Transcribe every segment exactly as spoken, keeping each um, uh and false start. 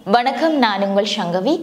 வணக்கம், நான் உங்கள் சங்கவி.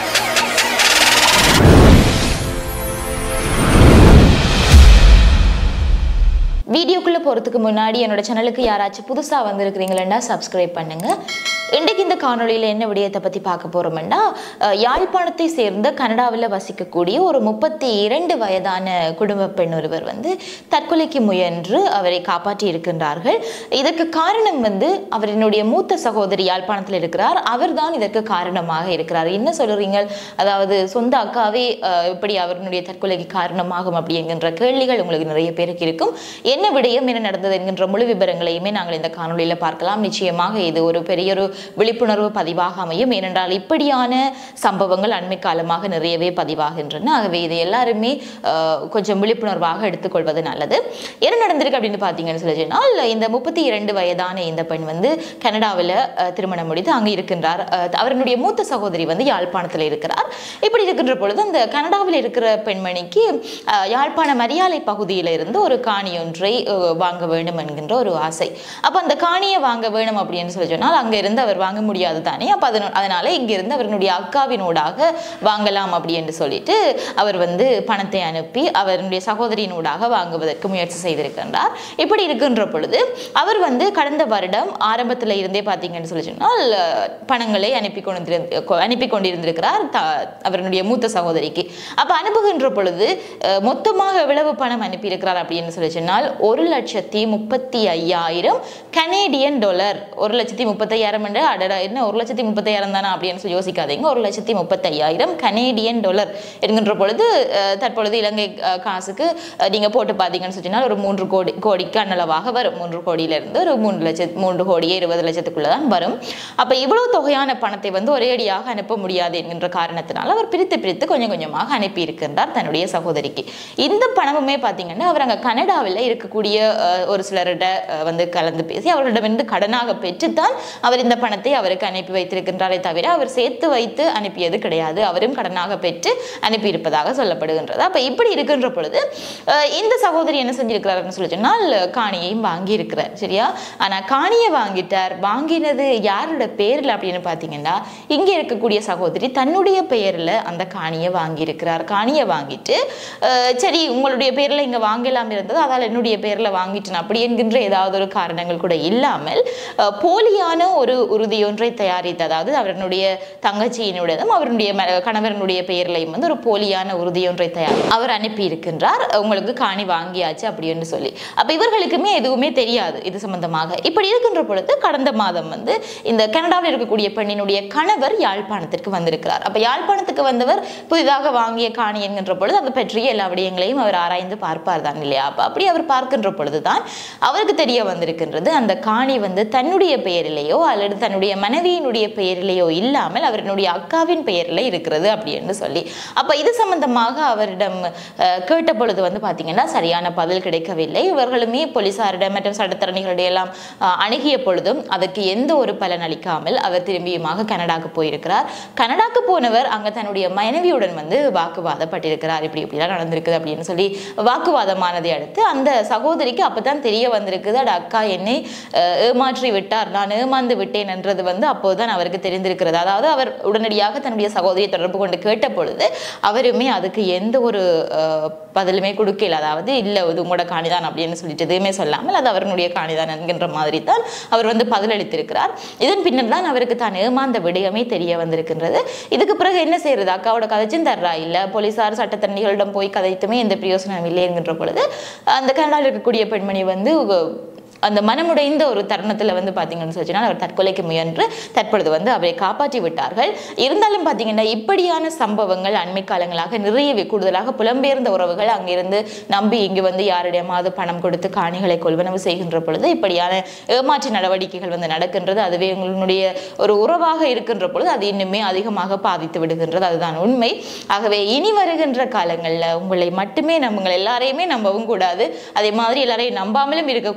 வீடியோக்குள்ள போறதுக்கு முன்னாடி என்னோட சேனலுக்கு யாராச்சும் புதுசா வந்திருக்கிறீங்களா சப்ஸ்கிரைப் பண்ணுங்க. இன்றைக்கு இந்த காணொலியில் என்ன விடயத்தை பற்றி பார்க்க போகிறோம்னா, யாழ்ப்பாணத்தை சேர்ந்த கனடாவில் வசிக்கக்கூடிய ஒரு முப்பத்தி இரண்டு வயதான குடும்ப பெண் ஒருவர் வந்து தற்கொலைக்கு முயன்று அவரை காப்பாற்றி இருக்கின்றார்கள். இதற்கு காரணம் வந்து அவரினுடைய மூத்த சகோதரி யாழ்ப்பாணத்தில் இருக்கிறார். அவர் தான் இதற்கு காரணமாக இருக்கிறார். என்ன சொல்கிறீங்க, அதாவது சொந்த அக்காவே எப்படி அவருடைய தற்கொலைக்கு காரணமாகும் அப்படி என்கின்ற கேள்விகள் உங்களுக்கு நிறைய பேருக்கு இருக்கும். என்ன விடயம், என்ன நடந்தது என்கின்ற முழு விவரங்களையுமே நாங்கள் இந்த காணொலியில் பார்க்கலாம். நிச்சயமாக இது ஒரு பெரிய ஒரு விழிப்புணர்வு பதிவாக அமையும். ஏனென்றால் இப்படியான சம்பவங்கள் அண்மை காலமாக நிறையவே பதிவாகின்றன. ஆகவே இது எல்லாருமே கொஞ்சம் விழிப்புணர்வாக எடுத்துக்கொள்வது நல்லது. என்ன நடந்திருக்கு அப்படின்னு பார்த்தீங்கன்னு சொல்லி சொன்னால், இந்த முப்பத்தி இரண்டு வயதான இந்த பெண் வந்து கனடாவில் திருமணம் முடித்து அங்கே இருக்கின்றார். அவருடைய மூத்த சகோதரி வந்து யாழ்ப்பாணத்தில் இருக்கிறார். இப்படி இருக்கின்ற பொழுது அந்த கனடாவில் இருக்கிற பெண்மணிக்கு யாழ்ப்பாண மரியாலை பகுதியில் இருந்து ஒரு காணி ஒன்றை வாங்க வேண்டும் என்கின்ற ஒரு ஆசை. அப்போ அந்த காணியை வாங்க வேணும் அப்படின்னு சொல்லி சொன்னால் அங்கே இருந்து அவர் வாங்க முடியாது தானே. அப்போ அதன அதனால இங்கிருந்து அவருடைய அக்காவினூடாக வாங்கலாம் அப்படி என்று சொல்லிட்டு அவர் வந்து பணத்தை அனுப்பி அவருடைய சகோதரியினூடாக வாங்குவதற்கு முயற்சி செய்திருக்கின்றார். இப்படி இருக்கின்ற பொழுது அவர் வந்து கடந்த வருடம் ஆரம்பத்தில் இருந்தே பார்த்தீங்கன்னு சொல்லி சொன்னால் பணங்களை அனுப்பி கொண்டு அனுப்பி கொண்டிருந்திருக்கிறார் அவருடைய மூத்த சகோதரிக்கு. அப்போ அனுப்புகின்ற பொழுது மொத்தமாக எவ்வளவு பணம் அனுப்பியிருக்கிறார் அப்படின்னு சொல்லி சொன்னால் ஒரு லட்சத்தி முப்பத்தி ஐயாயிரம் கனேடியன் டாலர். ஒரு லட்சத்தி முப்பத்தி ஐயாயிரம் என்று அடடா என்ன ஒரு லட்சத்தி முப்பத்தி ஐயாயிரம் தானே அப்படின்னு சொல்லி யோசிக்காதீங்க. ஒரு லட்சத்தி முப்பத்தி ஐயாயிரம் கனேடியன் டாலர் என்கின்ற பொழுது தற்பொழுது இலங்கை காசுக்கு நீங்க போட்டு பார்த்தீங்கன்னு சொன்னால் ஒரு மூன்று கோடி கோடிக்கு அன்னளவாக வரும். மூன்று கோடியிலிருந்து ஒரு மூன்று லட்சத்து மூன்று கோடியே இருபது லட்சத்துக்குள்ளதான் வரும். அப்ப இவ்வளவு தொகையான பணத்தை வந்து ஒரேடியாக அனுப்ப முடியாது என்கின்ற காரணத்தினால் அவர் பிரித்து பிரித்து கொஞ்சம் கொஞ்சமாக அனுப்பி இருக்கின்றார் தன்னுடைய சகோதரிக்கு. இந்த பணமுமே பார்த்தீங்கன்னா அவர் அங்கே கனடாவில் இருக்கக்கூடிய ஒரு சிலரிட வந்து கலந்து பேசி அவர்களிடமிருந்து கடனாக பெற்றுத்தான் அவர் இந்த பணத்தை அவருக்கு அனுப்பி வைத்திருக்கின்றாரே தவிர அவர் சேர்த்து வைத்து அனுப்பியது கிடையாது. அவரும் கடனாக பெற்று அனுப்பியிருப்பதாக சொல்லப்படுகின்றது. அப்ப இப்படி இருக்கின்ற பொழுது இந்த சகோதரி என்ன செஞ்சிருக்கிறார்னு சொல்லி சொன்னால் காணியையும் வாங்கி இருக்கிறார். சரியா? ஆனா காணியை வாங்கிட்டார். வாங்கினது யாரோட பேர்ல அப்படின்னு பாத்தீங்கன்னா இங்க இருக்கக்கூடிய சகோதரி தன்னுடைய பெயர்ல அந்த காணியை வாங்கி இருக்கிறார். காணியை வாங்கிட்டு சரி உங்களுடைய பேர்ல இங்க வாங்கலாம் இருந்தது, அதால் என்னுடைய பேர்ல வாங்கிட்டேன் அப்படி என்கின்ற ஏதாவது ஒரு காரணங்கள் கூட இல்லாமல் போலியான ஒரு உறுதி ஒன்றை தயாரித்து, அதாவது அவருடைய தங்கச்சியினுடையதும் அவருடைய கணவரனுடைய பெயர்லையும் வந்து ஒரு போலியான உறுதி ஒன்றை தயாரி அவர் அனுப்பி இருக்கின்றார். உங்களுக்கு காணி வாங்கியாச்சு அப்படி என்று சொல்லி. அப்ப இவர்களுக்குமே எதுவுமே தெரியாது இது சம்பந்தமாக. இப்படி இருக்கின்ற பொழுது கடந்த மாதம் வந்து இந்த கனடாவில் இருக்கக்கூடிய பெண்ணினுடைய கணவர் யாழ்ப்பாணத்திற்கு வந்திருக்கிறார். அப்ப யாழ்ப்பாணத்துக்கு வந்தவர் புதிதாக வாங்கிய காணி என்கின்ற பொழுது அதை பற்றிய எல்லா விடயங்களையும் அவர் ஆராய்ந்து பார்ப்பார் தான் இல்லையா? அப்ப அப்படி அவர் பார்க்கின்ற பொழுதுதான் அவருக்கு தெரிய வந்திருக்கின்றது அந்த காணி வந்து தன்னுடைய பெயரிலேயோ அல்லது தன்னுடைய மனைவியினுடைய பெயரிலேயோ இல்லாமல் அவருடைய அக்காவின் பெயரில் இருக்கிறது அப்படி என்று சொல்லி. அப்ப இது சம்பந்தமாக அவரிடம் கேட்ட பொழுது வந்து பாத்தீங்கன்னா சரியான பதில் கிடைக்கவில்லை. இவர்களுமே போலீசாரிடம் மற்றும் சட்டத்தரணிகளிடம் எல்லாம் அணுகிய பொழுதும் அதுக்கு எந்த ஒரு பலன் அளிக்காமல் அவர் திரும்பியுமாக கனடாக்கு போயிருக்கிறார். கனடாக்கு போனவர் அங்க தன்னுடைய மனைவியுடன் வந்து வாக்குவாதப்பட்டிருக்கிறார். இப்படி இப்படிலாம் நடந்திருக்குது அப்படின்னு சொல்லி வாக்குவாதமானதை அடுத்து அந்த சகோதரிக்கு அப்பதான் தெரிய வந்திருக்குது, அட அக்கா என்னை ஏமாற்றி விட்டார், நான் ஏமாந்து விட்டேன் என்றது வந்து அப்போதுதான் அவருக்கு தெரிந்திருக்கிறது. அதாவது அவர் உடனடியாக தன்னுடைய சகோதரியை தொடர்பு கொண்டு கேட்ட பொழுது அவருமே அதுக்கு எந்த ஒரு பதிலுமே கொடுக்கல. அதாவது இல்லை இது உங்களோட காணிதான் அப்படின்னு சொல்லிட்டு எதுவுமே சொல்லாமல் அது அவருடைய காணிதான் என்கின்ற மாதிரி தான் அவர் வந்து பதிலளித்திருக்கிறார். இதன் பின்னர் தான் அவருக்கு தான் ஏமாந்த விடயமே தெரிய வந்திருக்கின்றது. இதுக்கு பிறகு என்ன செய்யறது, அக்காவோட கதைச்சும் தர்றா இல்லை, போலீசார் சட்டத்தரணிகளிடம் போய் கதைத்துமே எந்த பிரயோசனம் இல்லை என்கின்ற பொழுது அந்த கனடாவில் இருக்கக்கூடிய பெண்மணி வந்து அந்த மனமுடைந்த ஒரு தருணத்துல வந்து பாத்தீங்கன்னு சொல்லிச்சுன்னா அவர் தற்கொலைக்கு முயன்று தற்பொழுது வந்து அவரை காப்பாற்றி விட்டார்கள். இருந்தாலும் பாத்தீங்கன்னா இப்படியான சம்பவங்கள் அண்மை காலங்களாக நிறையவே கூடுதலாக புலம்பெயர்ந்த உறவுகள் அங்கிருந்து நம்பி இங்கு வந்து யாரிடமாவது பணம் கொடுத்து காணிகளை கொள்வனவு செய்கின்ற பொழுது இப்படியான ஏமாற்று நடவடிக்கைகள் வந்து நடக்கின்றது. அதுவே உங்களுடைய ஒரு உறவாக இருக்கின்ற பொழுது அது இன்னுமே அதிகமாக பாதித்து விடுகின்றது. அதுதான் உண்மை. ஆகவே இனி வருகின்ற காலங்கள்ல உங்களை மட்டுமே நம்புங்கள், எல்லாரையுமே நம்பவும் கூடாது, அதே மாதிரி எல்லாரையும் நம்பாமலும் இருக்கக்கூடாது. அது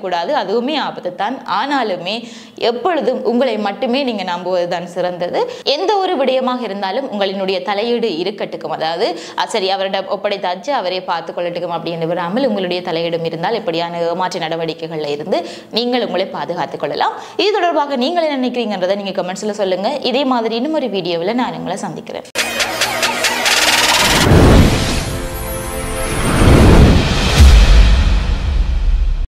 அதுவுமே ஆபத்து தான். ஆனாலுமே எப்பொழுதும் உங்களை மட்டுமே நீங்க நம்புவது தான் சிறந்தது. எந்த ஒரு விடயமாக இருந்தாலும் உங்களினுடைய தலையீடு இருக்கட்டுக்கும், அதாவது சரி அவரிடம் ஒப்படைத்தாச்சு அவரே பார்த்து கொள்ளட்டுக்கும் அப்படின்னு விடாமல் உங்களுடைய தலையீடும் இருந்தால் இப்படியான ஏமாற்று நடவடிக்கைகள்ல இருந்து நீங்கள் உங்களை பாதுகாத்துக் கொள்ளலாம். இது தொடர்பாக நீங்கள் என்ன நினைக்கிறீங்கன்றதை நீங்க கமெண்ட்ஸ்ல சொல்லுங்க. இதே மாதிரி இன்னும் ஒரு வீடியோவில் நான் உங்களை சந்திக்கிறேன்.